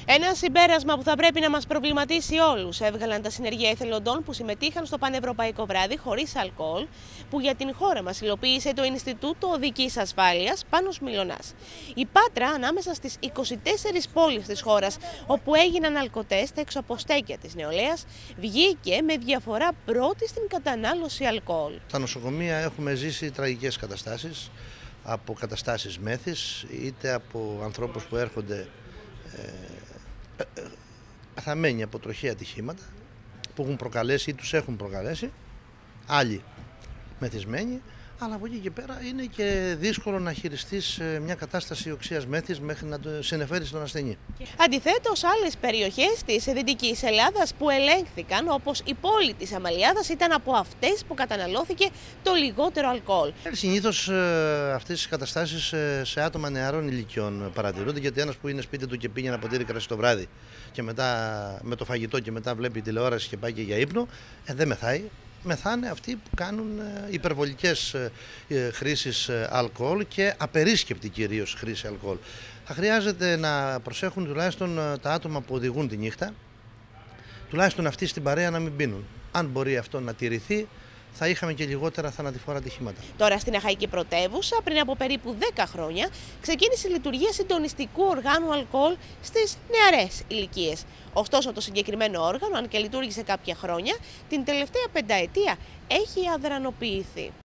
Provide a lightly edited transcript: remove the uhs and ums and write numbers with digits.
Ένα συμπέρασμα που θα πρέπει να μας προβληματίσει όλους έβγαλαν τα συνεργεία εθελοντών που συμμετείχαν στο Πανευρωπαϊκό Βράδυ χωρίς αλκοόλ, που για την χώρα μας υλοποίησε το Ινστιτούτο Οδικής Ασφάλειας Πάνος Μιλωνάς. Η Πάτρα, ανάμεσα στις 24 πόλεις της χώρας όπου έγιναν αλκοτέστ έξω από στέκια της νεολαίας, βγήκε με διαφορά πρώτη στην κατανάλωση αλκοόλ. Στα νοσοκομεία έχουμε ζήσει τραγικές καταστάσεις, από καταστάσεις μέθης, είτε από ανθρώπους που έρχονται παθαμένοι από τροχαία ατυχήματα που έχουν προκαλέσει ή τους έχουν προκαλέσει, άλλοι μεθυσμένοι, αλλά από εκεί και πέρα είναι και δύσκολο να χειριστείς μια κατάσταση οξείας μέθης μέχρι να το συνεφέρεις στον ασθενή. Αντιθέτως, άλλες περιοχές της Δυτικής Ελλάδας που ελέγχθηκαν, όπως η πόλη της Αμαλιάδας, ήταν από αυτές που καταναλώθηκε το λιγότερο αλκοόλ. Συνήθως αυτές οι καταστάσεις σε άτομα νεαρών ηλικιών παρατηρούνται, γιατί ένας που είναι σπίτι του και πήγε ένα ποτήρι κρασί το βράδυ και μετά με το φαγητό και μετά βλέπει τηλεόραση και πάει και για ύπνο, δεν μεθάει. Μεθάνε αυτοί που κάνουν υπερβολικές χρήσεις αλκοόλ και απερίσκεπτη κυρίως χρήση αλκοόλ. Θα χρειάζεται να προσέχουν τουλάχιστον τα άτομα που οδηγούν τη νύχτα, τουλάχιστον αυτοί στην παρέα να μην πίνουν. Αν μπορεί αυτό να τηρηθεί, θα είχαμε και λιγότερα θανατηφόρα ατυχήματα. Τώρα, στην Αχαϊκή Πρωτεύουσα, πριν από περίπου 10 χρόνια, ξεκίνησε η λειτουργία συντονιστικού οργάνου αλκοόλ στις νεαρές ηλικίες. Ωστόσο, το συγκεκριμένο όργανο, αν και λειτουργήσε κάποια χρόνια, την τελευταία πενταετία έχει αδρανοποιηθεί.